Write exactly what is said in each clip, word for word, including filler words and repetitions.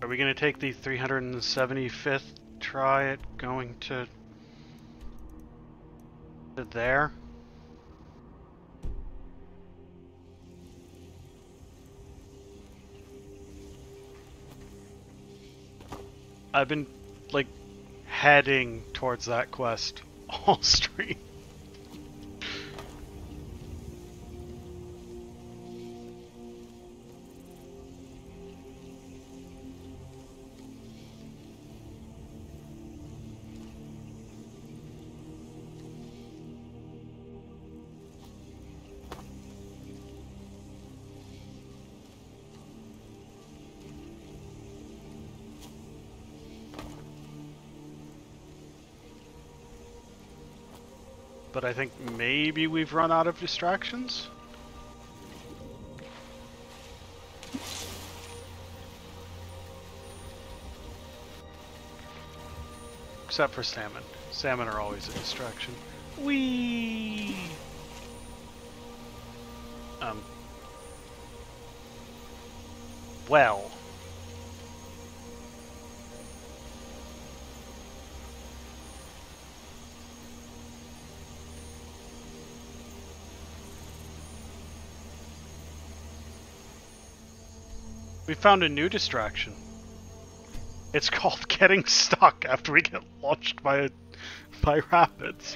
Are we gonna take the three hundred seventy-fifth try at going to, to there? I've been, like, heading towards that quest all stream. But I think maybe we've run out of distractions? Except for salmon. Salmon are always a distraction. Whee! Um. Well. We found a new distraction. It's called getting stuck after we get launched by a, by rapids.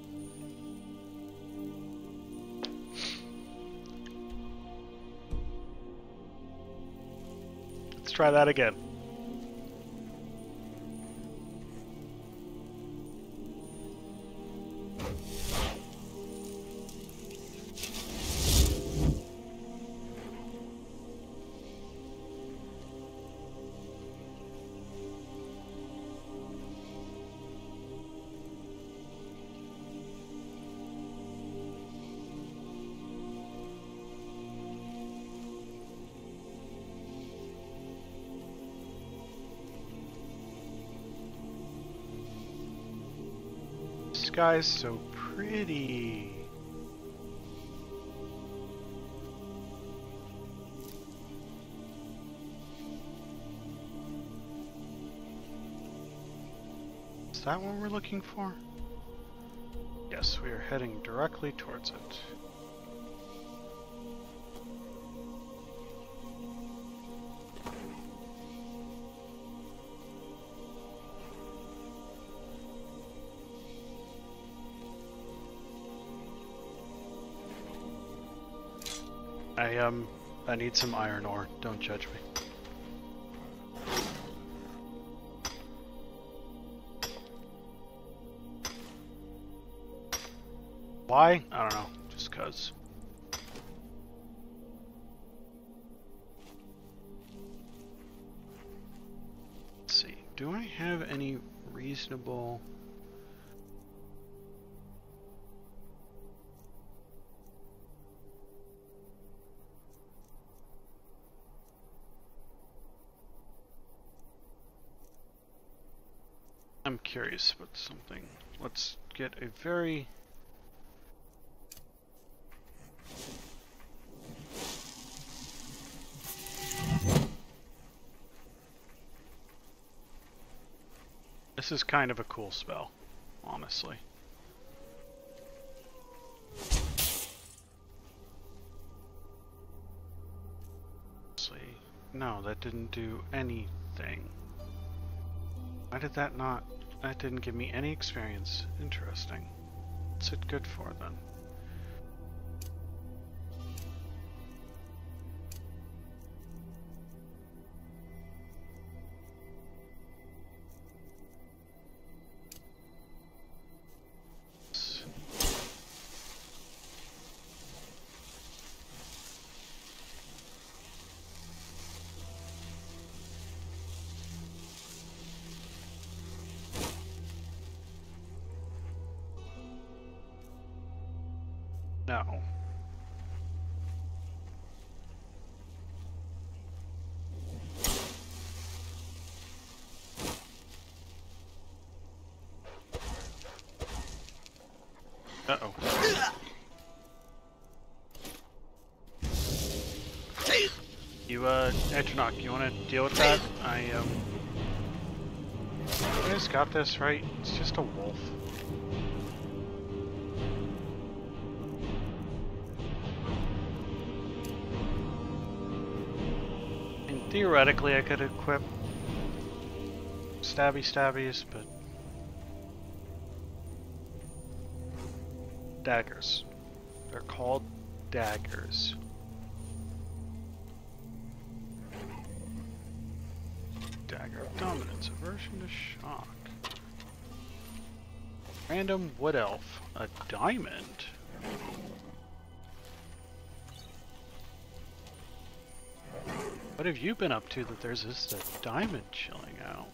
Let's try that again. Sky's so pretty. Is that what we're looking for? Yes, we are heading directly towards it. I, um, I need some iron ore. Don't judge me. Why? I don't know. Just cause. Let's see. Do I have any reasonable... I'm curious about something. Let's get a very... This is kind of a cool spell, honestly. Honestly, no, that didn't do anything. Why did that not... That didn't give me any experience. Interesting. What's it good for then? No. Uh-oh. You, uh, Edgenok, you want to deal with that? I, um... You guys got this, right? It's just a wolf. And theoretically, I could equip stabby stabbies, but... Daggers. They're called daggers. Dagger of dominance, aversion to shock. Random wood elf, a diamond. What have you been up to that there's this a diamond chilling out?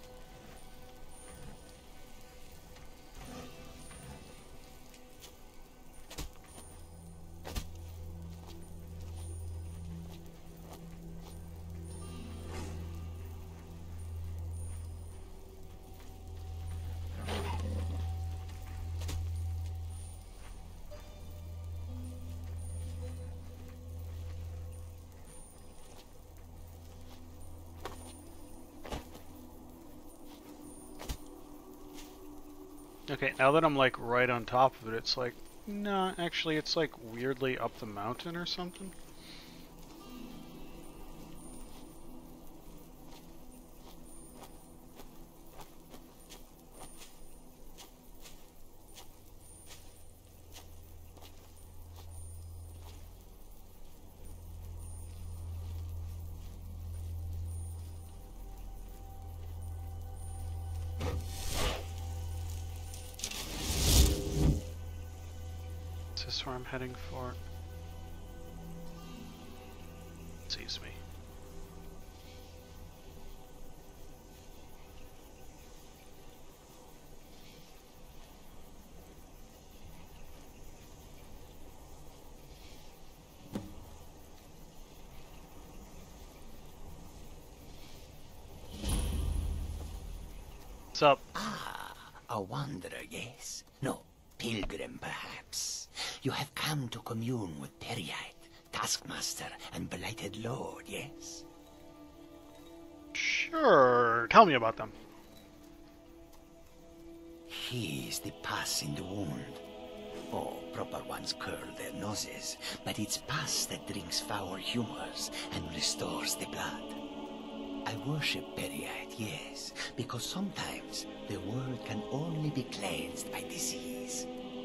Okay, now that I'm like right on top of it, it's like, nah, actually it's like weirdly up the mountain or something. Is this where I'm heading for? It sees me. What's up? Ah, a wanderer, yes. No, pilgrim, perhaps. You have come to commune with Periite, Taskmaster, and Blighted Lord, yes? Sure. Tell me about them. He is the pus in the wound. Oh, proper ones curl their noses, but it's pus that drinks foul humors and restores the blood. I worship Periite, yes, because sometimes the world can only be cleansed by disease.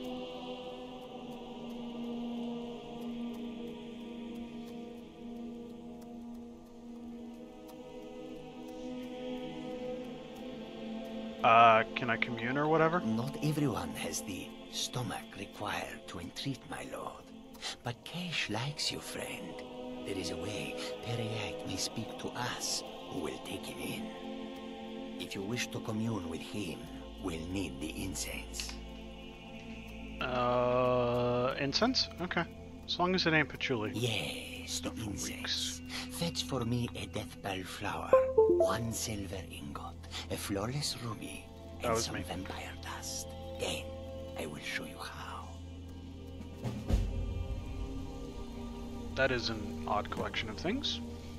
Uh, can I commune or whatever? Not everyone has the stomach required to entreat, my lord. But Kesh likes you, friend. There is a way Periite may speak to us, who will take him in. If you wish to commune with him, we'll need the incense. Uh, incense? Okay. As long as it ain't patchouli. Yes, the incense. Fetch for me a death bell flower, one silver ingot, a flawless ruby, That and was some me. vampire dust. Then I will show you how. That is an odd collection of things.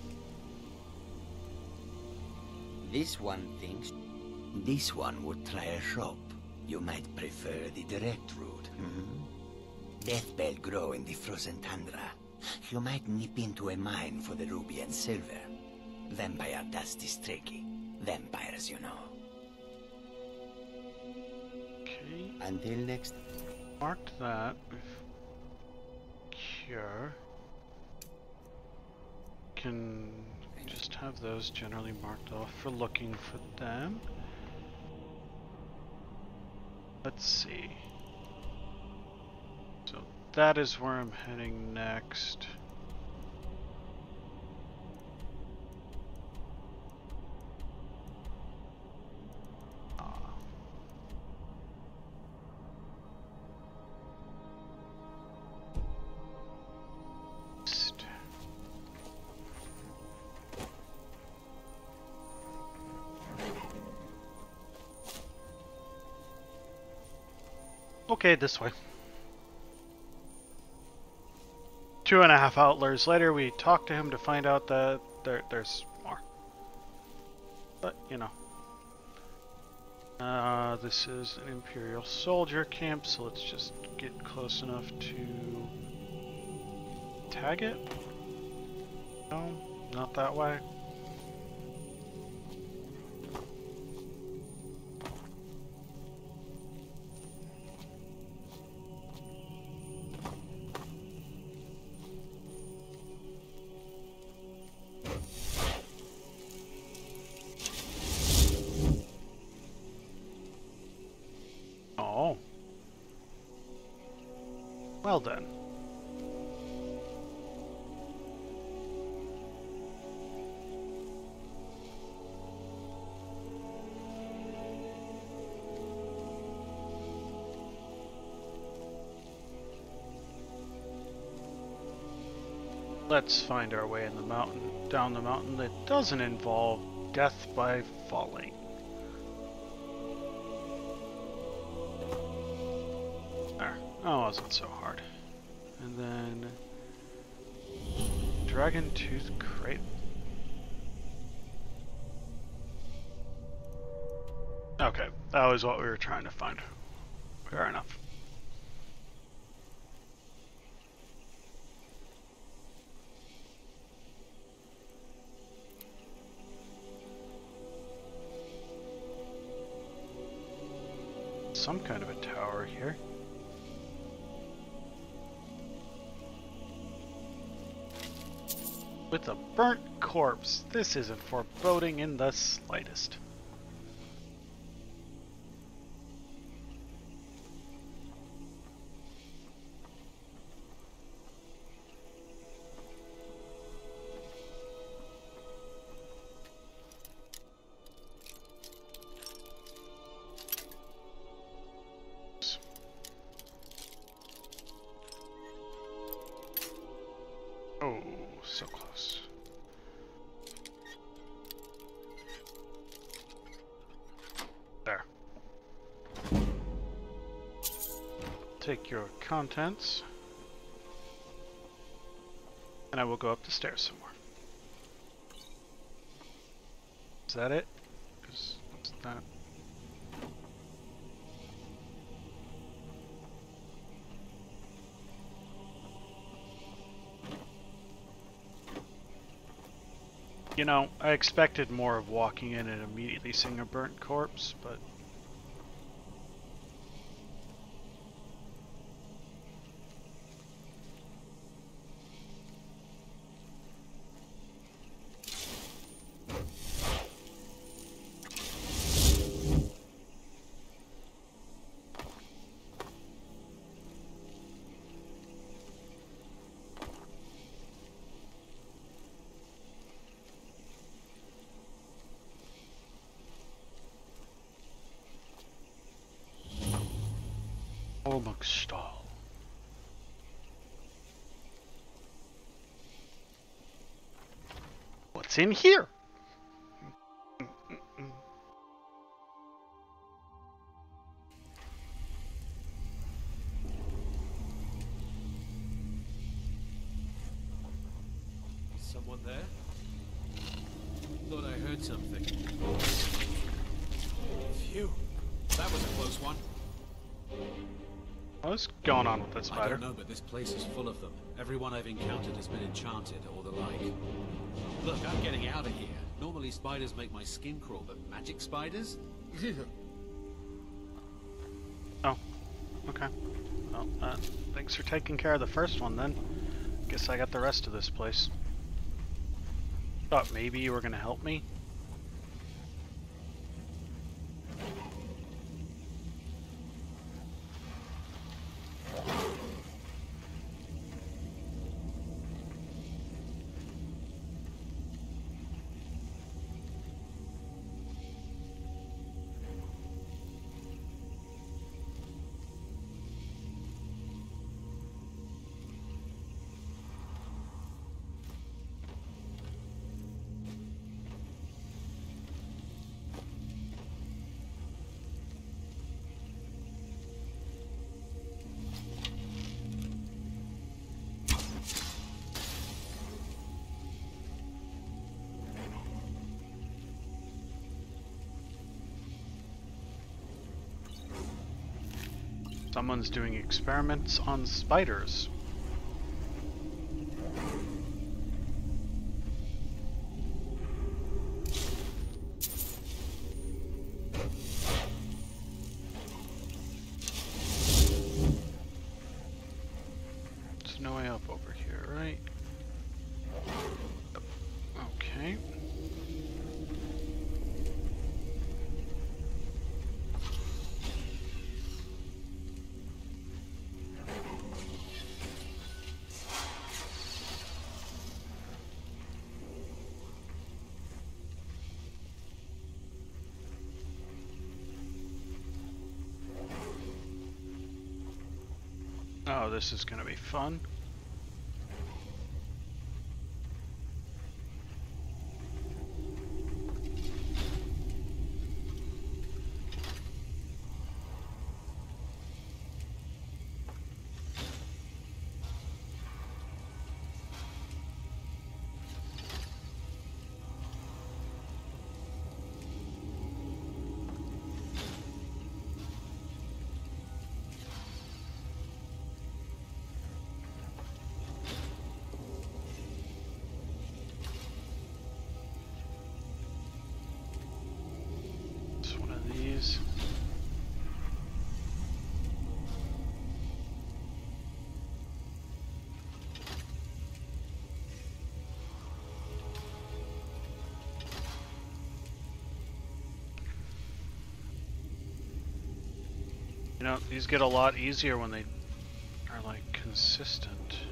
This one thinks... This one would try a shop. You might prefer the direct route, hmm? Death bell grow in the frozen tundra. You might nip into a mine for the ruby and silver. Vampire dust is tricky. Vampires, you know. Okay. Until next... Marked that with cure. Can just have those generally marked off for looking for them. Let's see. So that is where I'm heading next. Ah. St- Okay, this way. Two and a half hours later, we talk to him to find out that there, there's more. But, you know. Uh, this is an Imperial soldier camp, so let's just get close enough to tag it. No, not that way. Oh. Well then. Let's find our way in the mountain, down the mountain that doesn't involve death by falling. There. Oh, it wasn't so hard. And then Dragon Tooth Crate. Okay, that was what we were trying to find. Fair enough. Some kind of a tower here. With a burnt corpse. This isn't foreboding in the slightest. Oh, so close. There. Take your contents. And I will go up the stairs somewhere. Is that it? Because what's that? You know, I expected more of walking in and immediately seeing a burnt corpse, but... Harmugstahl. What's in here? Someone there? Thought I heard something. Phew. That was a close one. What's going on with this spider? I don't know, but this place is full of them. Everyone I've encountered has been enchanted or the like. Look, I'm getting out of here. Normally spiders make my skin crawl, but magic spiders? Oh, okay. Well, uh, thanks for taking care of the first one then. Guess I got the rest of this place. Thought maybe you were gonna help me. Someone's doing experiments on spiders. There's no way up over here, right? Okay. Oh, this is gonna be fun. These. You know, these get a lot easier when they are like consistent.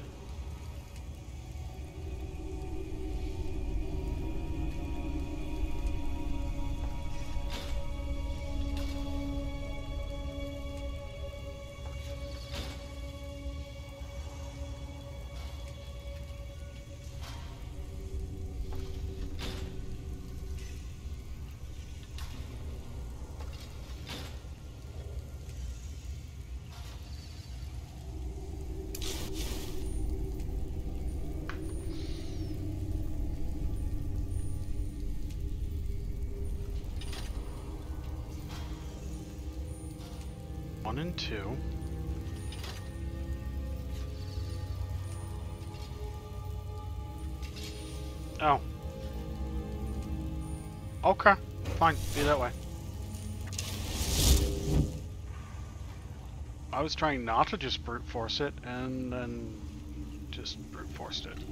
One and two. Oh. Okay, fine, be that way. I was trying not to just brute force it, and then just brute forced it.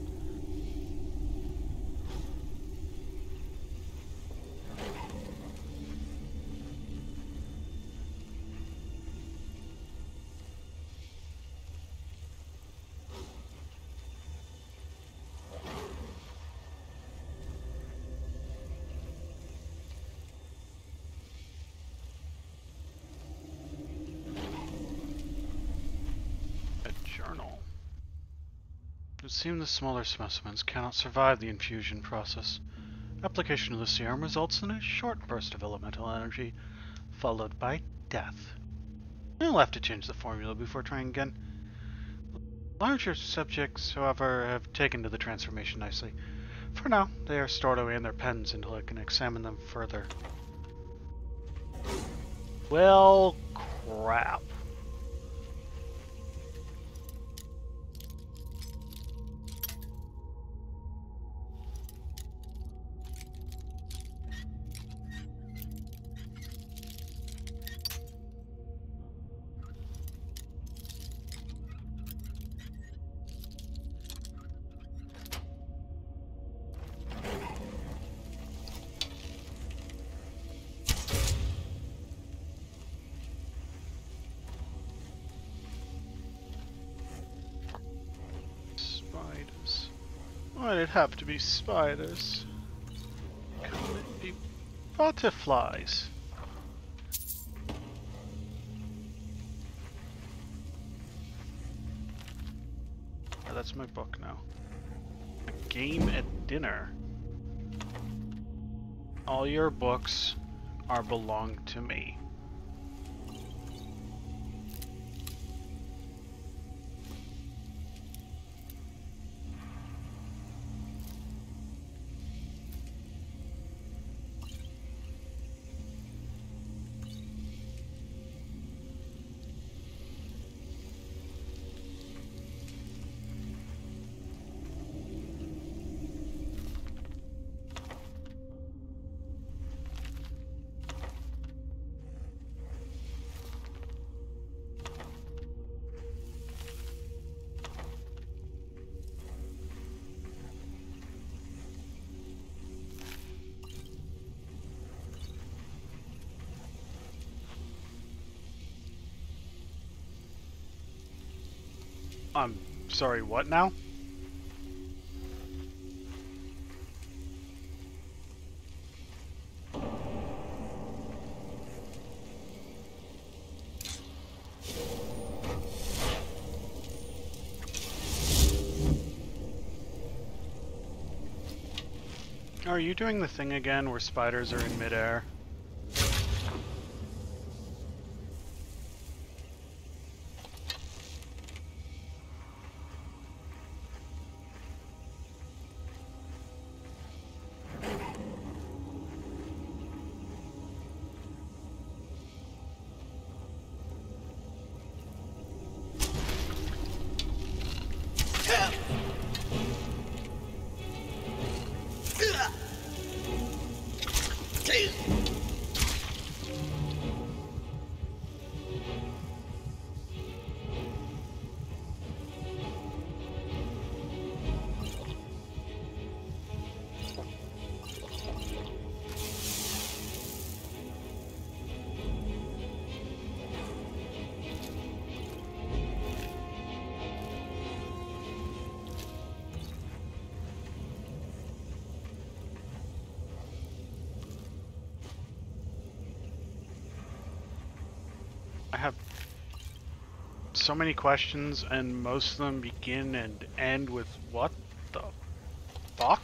It would seem the smaller specimens cannot survive the infusion process. Application of the serum results in a short burst of elemental energy, followed by death. I'll have to change the formula before trying again. Larger subjects, however, have taken to the transformation nicely. For now, they are stored away in their pens until I can examine them further. Well, crap. Why'd it have to be spiders? Couldn't it be butterflies? Oh, that's my book now. A game at dinner. All your books are belong to me. I'm sorry, what now? Are you doing the thing again where spiders are in midair? I have so many questions, and most of them begin and end with what the fuck?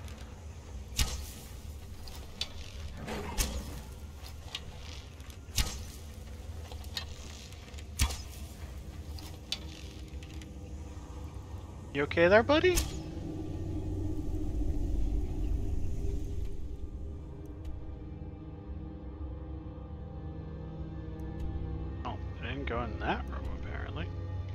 You okay there, buddy? Oh, I didn't go in that room, apparently.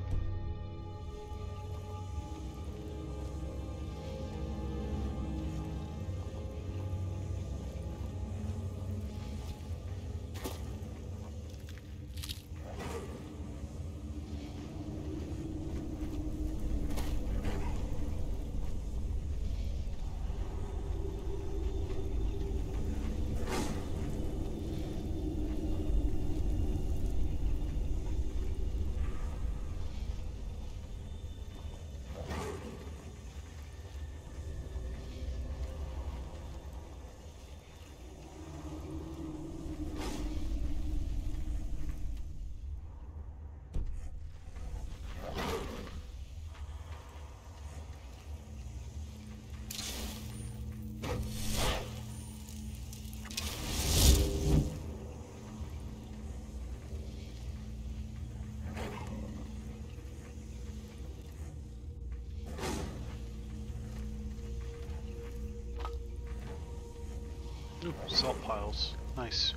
Ooh, salt piles. Nice.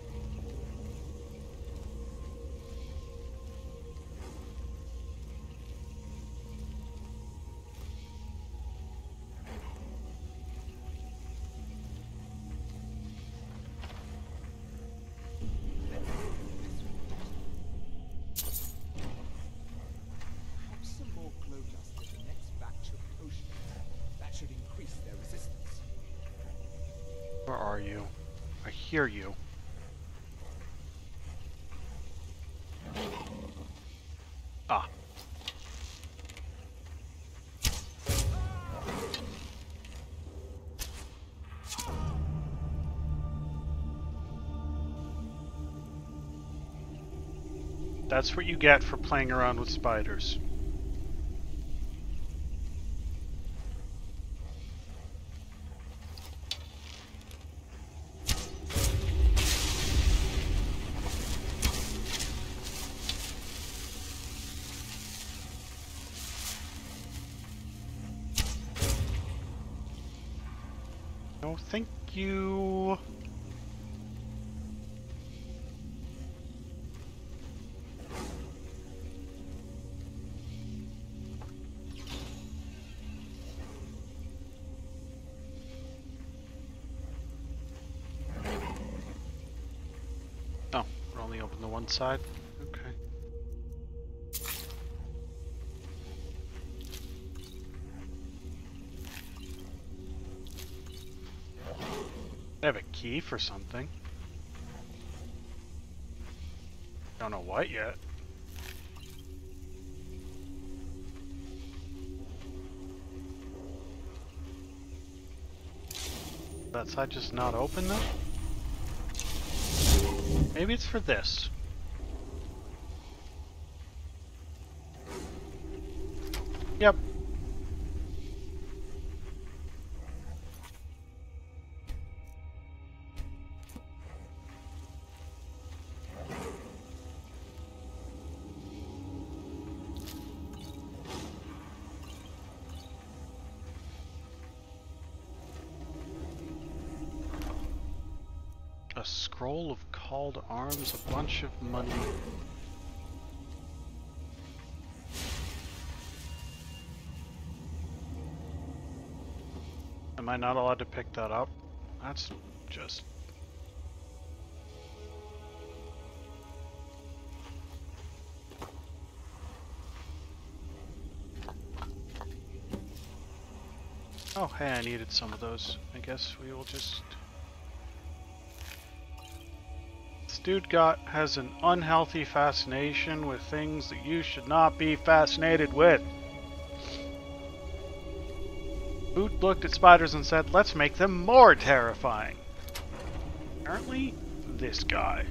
Some more glow dust in the next batch of potions. That should increase their resistance. Where are you? I hear you. Ah. That's what you get for playing around with spiders. No, thank you. Oh, we're only open the one side? Okay. I have a key for something. Don't know what yet. That side just not open though? Maybe it's for this. Yep. A scroll of called arms, a bunch of money. Am I not allowed to pick that up? That's just... Oh, hey, I needed some of those. I guess we will just... This dude got has an unhealthy fascination with things that you should not be fascinated with. Boot looked at spiders and said, let's make them more terrifying. Apparently, this guy.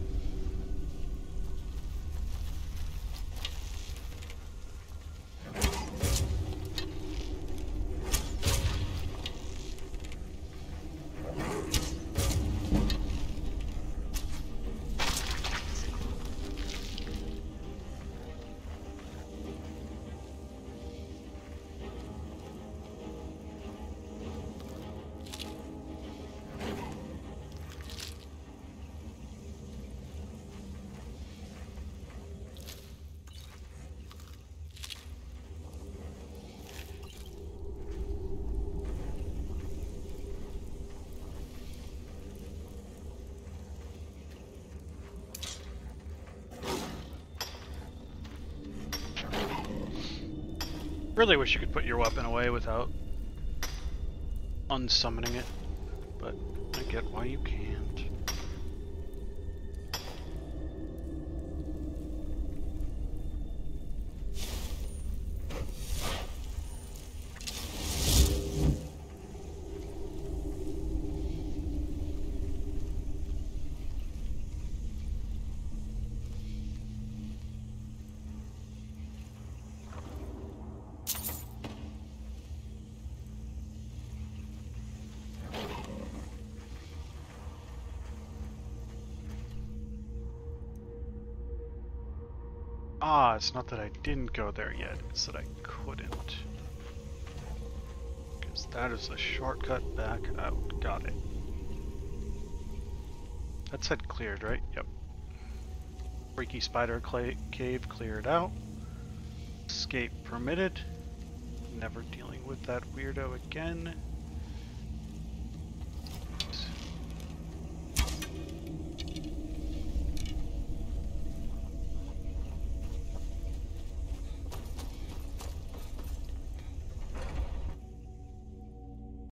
Really wish you could put your weapon away without unsummoning it, but I get why you can't. Ah, it's not that I didn't go there yet, it's that I couldn't. Because that is a shortcut back out. Got it. That said cleared, right? Yep. Freaky spider clay cave cleared out. Escape permitted. Never dealing with that weirdo again.